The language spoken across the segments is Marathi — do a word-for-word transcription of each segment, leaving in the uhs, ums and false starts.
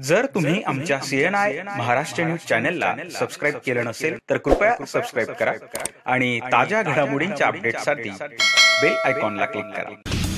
जर तुम्ही आमच्या सीएनआय महाराष्ट्र न्यूज चॅनलला सबस्क्राइब केलं नसेल तर कृपया सबस्क्राइब करा आणि ताज्या घडामोडींच्या अपडेटसाठी बेल आयकॉनला क्लिक करा।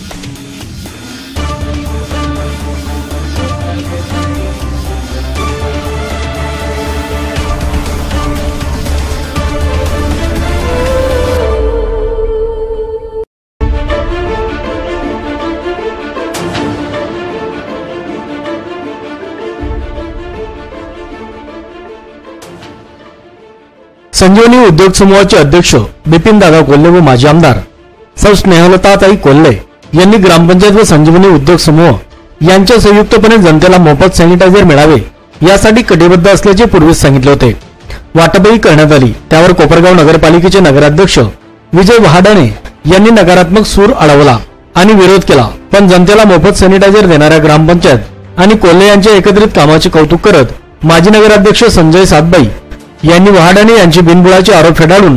संजीवनी उद्योग समूहाचे अध्यक्ष बिपिन दादा कोल्हे व माजी आमदार सौ स्नेहलताताई कोल्हे यांनी ग्रामपंचायत व संजीवनी उद्योग समूह यांच्या संयुक्तपणे जनतेला मोफत सॅनिटायझर मिळावे यासाठी कटिबद्ध असल्याचे पूर्वीच सांगितले होते। वाटपही करण्यात आली। त्यावर कोपरगाव नगरपालिकेचे नगराध्यक्ष विजय वहाडाणे यांनी नकारात्मक सूर अडवला आणि विरोध केला, पण जनतेला मोफत सॅनिटायझर देणाऱ्या ग्रामपंचायत आणि कोल्हे यांच्या एकत्रित कामाचे कौतुक करत माजी नगराध्यक्ष संजय सातबाई यांनी वहाडाणे यांची बिनबुडाचे आरोप फेटाळून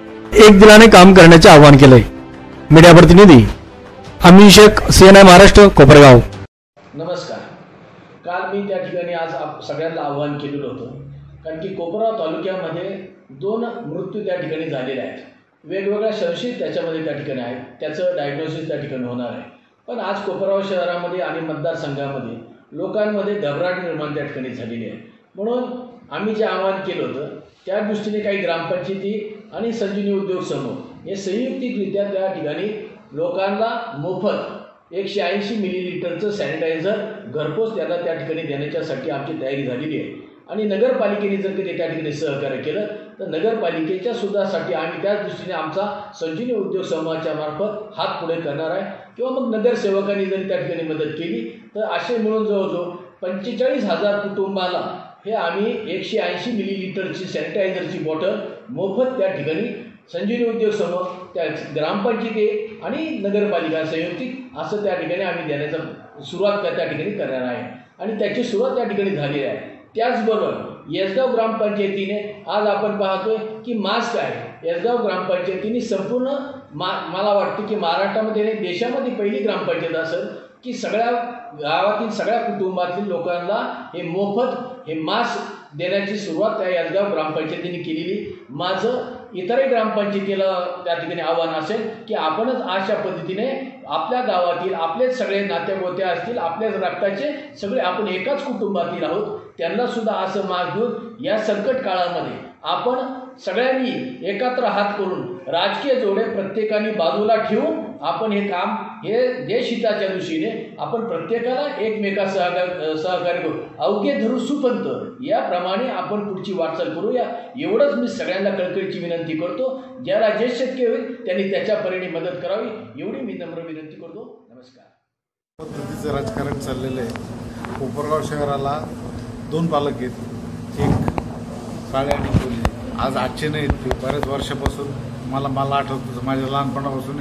एक दिलाने काम करण्याचे आवाहन केले। मीडिया प्रतिनिधी अमीन शेख, सीएनआय महाराष्ट्र, कोपरगाव। नमस्कार। काल मी त्या ठिकाणी आज सगळ्यांना आवाहन केलेलं होतं, कारण की कोपरगाव तालुक्यामध्ये दोन मृत्यू त्या ठिकाणी झालेले आहेत। वेगवेगळ्या संशयित त्याच्यामध्ये त्या ठिकाणी आहेत, त्याचं डायग्नोसिस त्या ठिकाणी होणार आहे। पण आज कोपरगाव शहरामध्ये आणि मतदारसंघामध्ये लोकांमध्ये घबराट निर्माण त्या ठिकाणी झालेली आहे। म्हणून आम्ही जे आवाहन केलं होतं त्या दृष्टीने काही ग्रामपंचायती आणि संजीवनी उद्योग समूह हे संयुक्तिकरित्या त्या ठिकाणी लोकांना मोफत एकशे ऐंशी मिलीलिटरचं सॅनिटायझर घरपोच त्याला त्या ठिकाणी देण्याच्यासाठी आमची तयारी झालेली आहे। आणि नगरपालिकेने जर कधी त्या ठिकाणी सहकार्य केलं तर नगरपालिकेच्या सुद्धासाठी आम्ही त्याच दृष्टीने आमचा संजीवनी उद्योग समूहाच्या मार्फत हात पुढे करणार आहे, किंवा मग नगरसेवकांनी जरी त्या ठिकाणी मदत केली तर असे मिळून जवळजवळ पंचेचाळीस हजार कुटुंबाला हे आम्ही एकशे ऐंशी मिलीलिटरची सॅनिटायझरची बॉटल मोफत त्या ठिकाणी संजीवनी उद्योग समूह, त्या ग्रामपंचायती आणि नगरपालिका संयुक्तिक असं त्या ठिकाणी आम्ही देण्याचा सुरुवात त्या ठिकाणी करणार आहे आणि त्याची सुरुवात त्या ठिकाणी झालेली आहे। त्याचबरोबर येसगाव ग्रामपंचायतीने आज आपण पाहतोय की मास्क आहे। येसगाव ग्रामपंचायतीने संपूर्ण मा मला वाटतं की महाराष्ट्रामध्ये देशामध्ये पहिली ग्रामपंचायत असेल की सगळ्या गावातील सगळ्या कुटुंबातील लोकांना हे मोफत हे मास्क देण्याची सुरुवात त्या येसगाव ग्रामपंचायतीने केलेली। माझं इतरही ग्रामपंचायतीला त्या ठिकाणी आव्हान असेल की आपणच अशा पद्धतीने आपल्या गावातील आपलेच सगळे नातेगोते असतील, आपल्याच रक्ताचे सगळे आपण एकाच कुटुंबातील आहोत, त्यांना सुद्धा असं मास्क देऊन या संकट काळामध्ये आपण सगळ्यांनी एकत्र हात करून राजकीय जोडे प्रत्येकाने बाजूला ठेवून आपण हे काम हे देशहिताच्या दृष्टीने आपण प्रत्येकाला एकमेका सहकार सहकार्य करू, अवघे धरू सुपंत याप्रमाणे आपण पुढची वाटचाल करूया, एवढंच मी सगळ्यांना कळकळीची विनंती करतो। ज्याला जे शक्य होईल त्यांनी त्याच्या परीने मदत करावी एवढी मी नम्र विनंती करतो। नमस्कार। पद्धतीचं राजकारण चाललेलं आहे। कोपरगाव शहराला दोन पालक आहेत, एक काळे आणि कोल्हे। आज आजचे नाहीत, ते बऱ्याच वर्षापासून मला मला आठवतं, माझ्या लहानपणापासून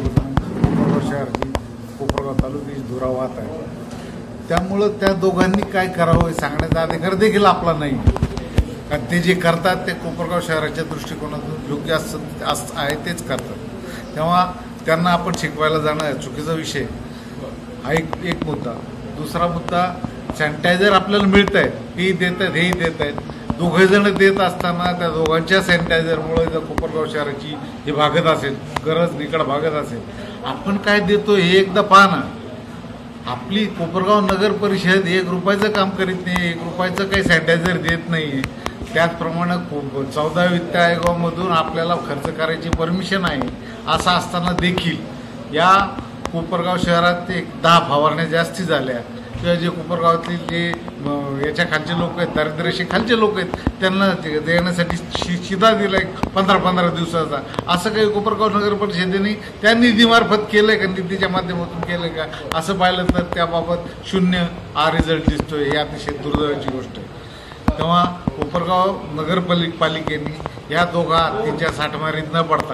कोपरगाव शहराची कोपरगाव तालुक्याची धुरा वाहत आहे। त्यामुळं त्या दोघांनी काय करावं हे सांगण्याचा अधिकार देखील आपला नाही, कारण ते जे करतात ते कोपरगाव शहराच्या दृष्टिकोनातून योग्य असं आहे तेच करतात। तेव्हा त्यांना आपण शिकवायला जाणं चुकीचा विषय हा एक एक मुद्दा। दुसरा मुद्दा, सॅनिटायझर आपल्याला मिळत आहे, हेही देत आहेत हेही देत आहेत, दोघे जण देत असताना त्या दोघांच्या सॅनिटायझरमुळे जर कोपरगाव शहराची हे भागत असेल, गरज निकड भागत असेल, आपण काय देतो हे एकदा पहा ना। आपली कोपरगाव नगर परिषद एक रुपयाचं काम करीत नाही, एक रुपयाचं काही सॅनिटायझर देत नाही। त्याचप्रमाणे चौदा वित्त आयोगामधून आपल्याला खर्च करायची परमिशन आहे, असं असताना देखील या कोपरगाव शहरात एक दहा फवारण्या जास्ती झाल्या, किंवा जे कोपरगावातील जे याच्या खालचे लोक आहेत, दारिद्र्याशी खालचे लोक आहेत, त्यांना देण्यासाठी शि शिधा दिलाय पंधरा पंधरा दिवसाचा। असं काही कोपरगाव नगर परिषदेने त्या निधीमार्फत केलंय का, निधीच्या माध्यमातून केलंय का, असं पाहिलं तर त्याबाबत शून्य हा रिझल्ट दिसतोय। ही अतिशय दुर्दैवाची गोष्ट आहे। तेव्हा कोपरगाव नगरपालिकेने या दोघा त्यांच्या साठमारीत न पडता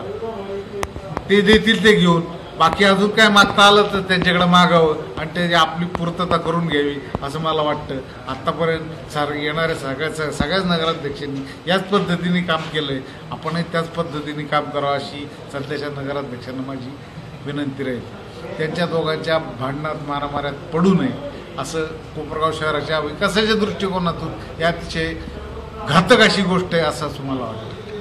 ते देतील ते घेऊन, बाकी अजून काय मागता आलं तर त्यांच्याकडे मागावं आणि त्याची आपली पूर्तता करून घ्यावी असं मला वाटतं। आत्तापर्यंत सार येणाऱ्या सगळ्या सगळ्याच नगराध्यक्षांनी याच पद्धतीने काम केलं आहे, आपणही त्याच पद्धतीने काम करावं अशी सध्याच्या नगराध्यक्षांना माझी विनंती राहील। त्यांच्या दोघांच्या भांडणात मारामाऱ्यात पडू नये असं कोपरगाव शहराच्या विकासाच्या दृष्टिकोनातून ही अतिशय घातक अशी गोष्ट आहे असं मला वाटतं.